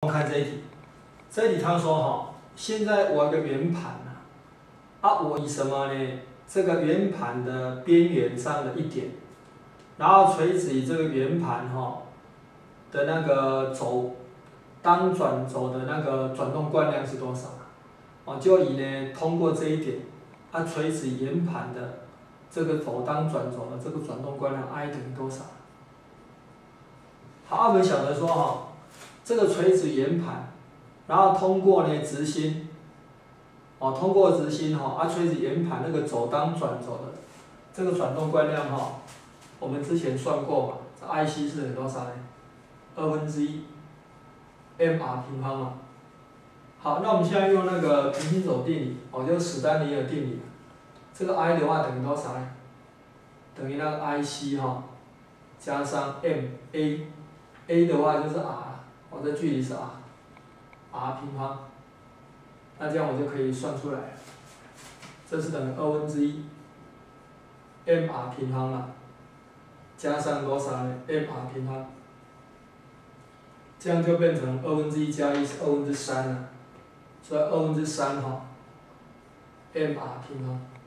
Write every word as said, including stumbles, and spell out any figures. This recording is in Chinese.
看这一题，这一题他说哈，现在我有个圆盘啊，啊，我以什么呢？这个圆盘的边缘上的一点，然后垂直于这个圆盘哈的那个轴，当转轴的那个转动惯量是多少？哦，就以呢通过这一点，啊，垂直圆盘的这个轴当转轴的这个转动惯量 I 等于多少？好，我们晓得说哈，这个垂直圆盘，然后通过呢直心，哦，通过直心哈，啊，垂直圆盘那个轴当转轴的这个转动惯量哈，我们之前算过嘛，这 I C 是等于多少呢？二分之一 m r 平方嘛。好，那我们现在用那个平行轴定理，哦，就是史丹尼尔定理，这个 I 的话等于多少呢？等于那个 I C 哈，加上 m a，a 的话就是 r， 哦，这距离是 r，r 平方，那这样我就可以算出来了，这是等于二分之一 m r 平方嘛，加上多少呢 m r 平方，这样就变成二分之一加一是二分之三了，所以二分之三哈 m r 平方。